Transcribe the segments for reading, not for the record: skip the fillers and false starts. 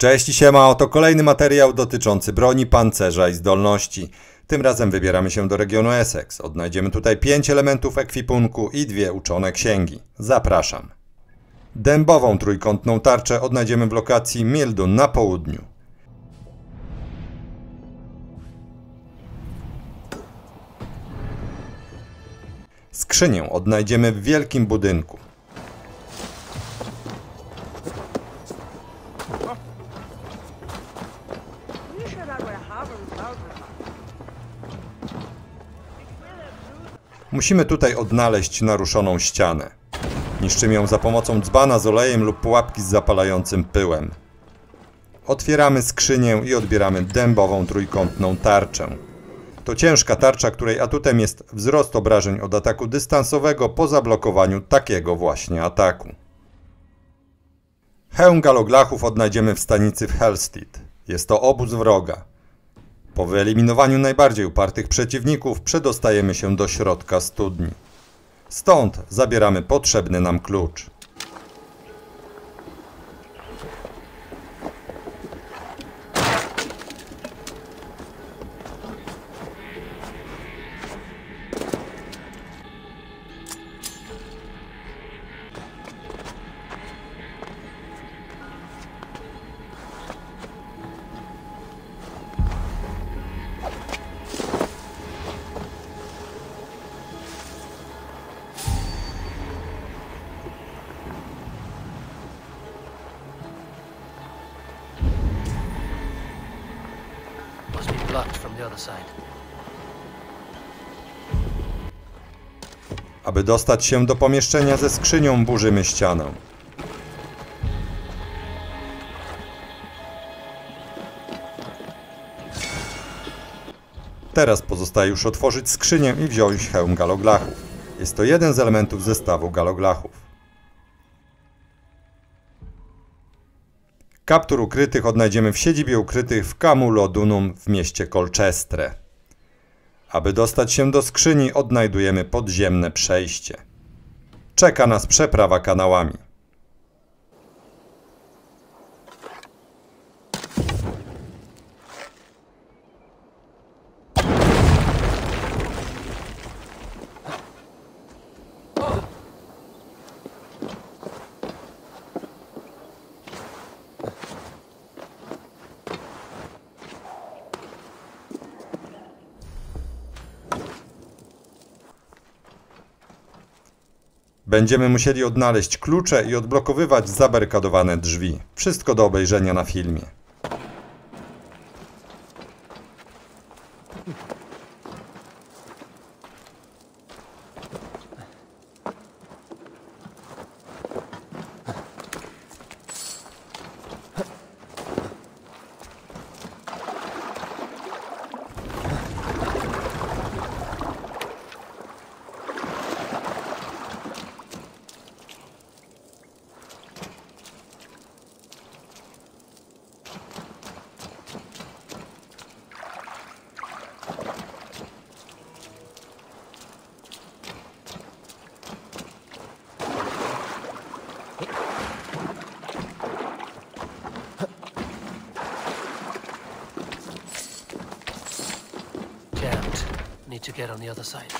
Cześć i siema, oto kolejny materiał dotyczący broni, pancerza i zdolności. Tym razem wybieramy się do regionu Essex. Odnajdziemy tutaj 5 elementów ekwipunku i 2 uczone księgi. Zapraszam. Dębową trójkątną tarczę odnajdziemy w lokacji Mildun na południu. Skrzynię odnajdziemy w wielkim budynku. Musimy tutaj odnaleźć naruszoną ścianę. Niszczymy ją za pomocą dzbana z olejem lub pułapki z zapalającym pyłem. Otwieramy skrzynię i odbieramy dębową trójkątną tarczę. To ciężka tarcza, której atutem jest wzrost obrażeń od ataku dystansowego po zablokowaniu takiego właśnie ataku. Hełm galoglachów odnajdziemy w stanicy w Helstead. Jest to obóz wroga. Po wyeliminowaniu najbardziej upartych przeciwników przedostajemy się do środka studni. Stąd zabieramy potrzebny nam klucz. Aby dostać się do pomieszczenia ze skrzynią, burzymy ścianę. Teraz pozostaje już otworzyć skrzynię i wziąć hełm galoglachów. Jest to jeden z elementów zestawu galoglachów. Kaptur ukrytych odnajdziemy w siedzibie ukrytych w Camulodunum w mieście Colchestre. Aby dostać się do skrzyni, odnajdujemy podziemne przejście. Czeka nas przeprawa kanałami. Będziemy musieli odnaleźć klucze i odblokowywać zabarykadowane drzwi. Wszystko do obejrzenia na filmie. Need to get on the other side.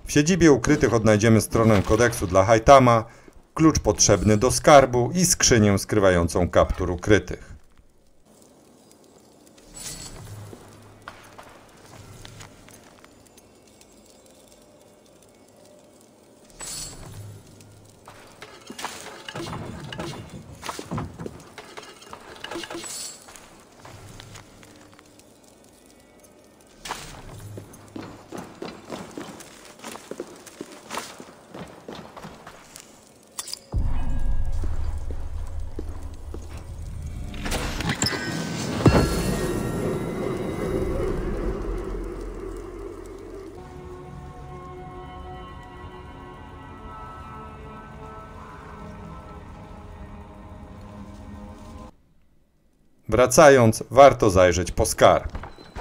W siedzibie ukrytych odnajdziemy stronę kodeksu dla Haitama, klucz potrzebny do skarbu i skrzynię skrywającą kaptur ukrytych. Wracając, warto zajrzeć po skarb.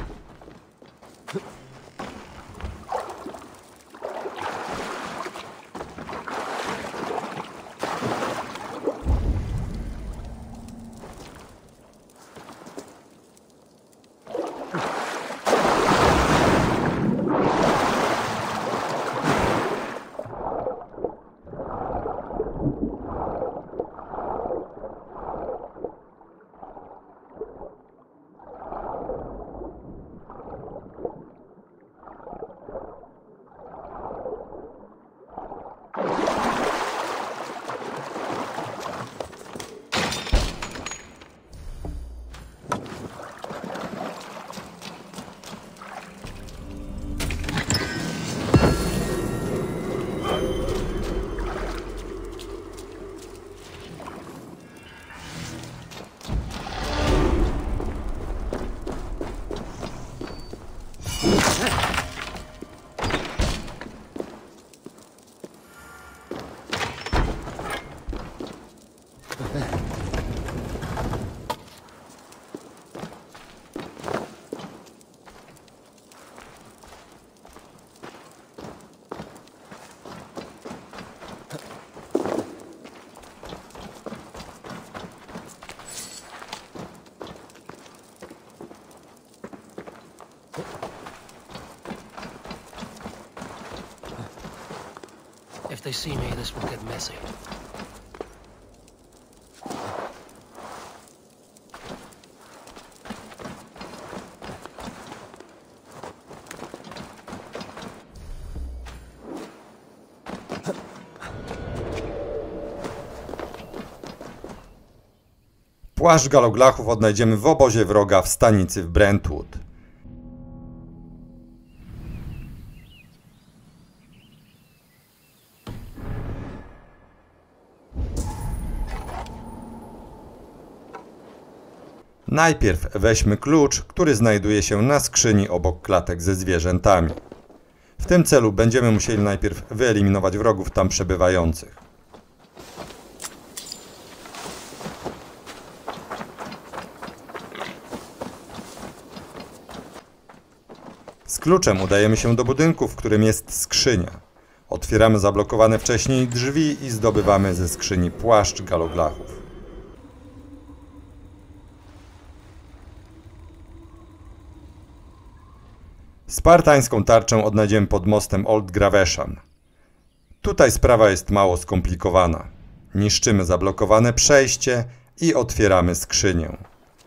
If they see me, this will get messy. Płaszcz galoglachów odnajdziemy w obozie wroga w stanicy w Brentwood. Najpierw weźmy klucz, który znajduje się na skrzyni obok klatek ze zwierzętami. W tym celu będziemy musieli najpierw wyeliminować wrogów tam przebywających. Z kluczem udajemy się do budynku, w którym jest skrzynia. Otwieramy zablokowane wcześniej drzwi i zdobywamy ze skrzyni płaszcz galoglachów. Spartańską tarczę odnajdziemy pod mostem Old Gravesham. Tutaj sprawa jest mało skomplikowana. Niszczymy zablokowane przejście i otwieramy skrzynię.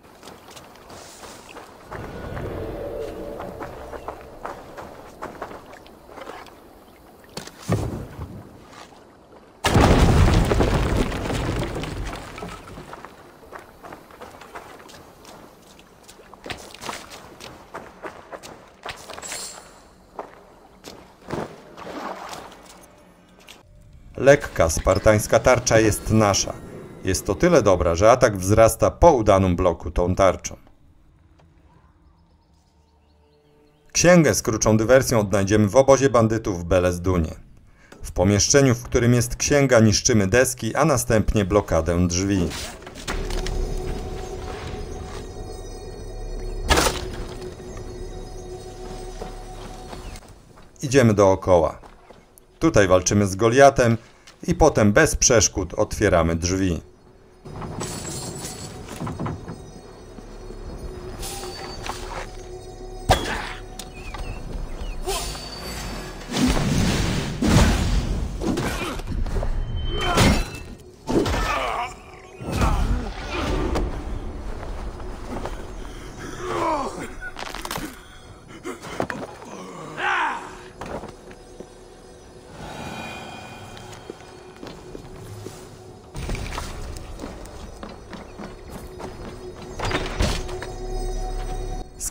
Lekka spartańska tarcza jest nasza. Jest to tyle dobra, że atak wzrasta po udanym bloku tą tarczą. Księgę z kruczą dywersją odnajdziemy w obozie bandytów w Belezdunie. W pomieszczeniu, w którym jest księga, niszczymy deski, a następnie blokadę drzwi. Idziemy dookoła. Tutaj walczymy z Goliatem i potem bez przeszkód otwieramy drzwi.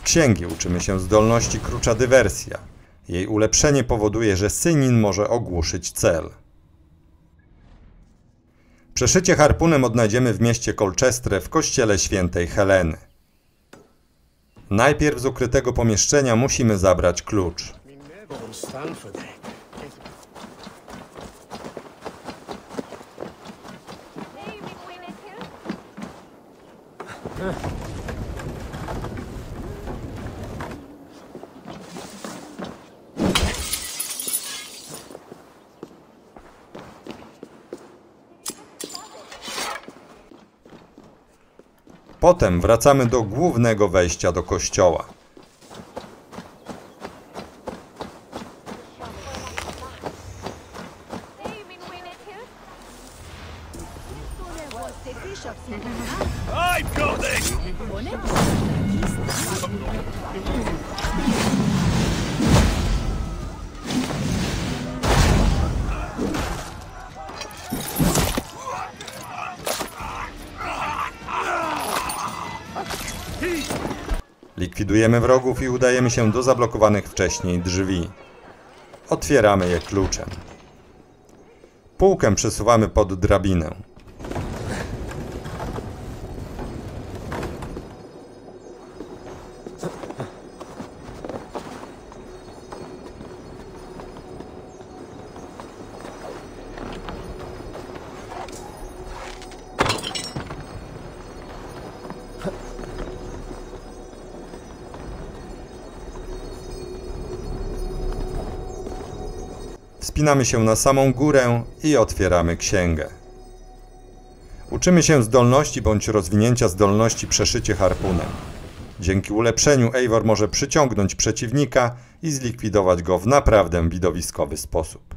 księgi uczymy się zdolności Krucza Dywersja. Jej ulepszenie powoduje, że Synin może ogłuszyć cel. Przeszycie harpunem odnajdziemy w mieście Colchestre w kościele świętej Heleny. Najpierw z ukrytego pomieszczenia musimy zabrać klucz. Potem wracamy do głównego wejścia do kościoła. I've got this! Likwidujemy wrogów i udajemy się do zablokowanych wcześniej drzwi. Otwieramy je kluczem. Półkę przesuwamy pod drabinę. Wspinamy się na samą górę i otwieramy księgę. Uczymy się zdolności bądź rozwinięcia zdolności przeszycie harpunem. Dzięki ulepszeniu Eivor może przyciągnąć przeciwnika i zlikwidować go w naprawdę widowiskowy sposób.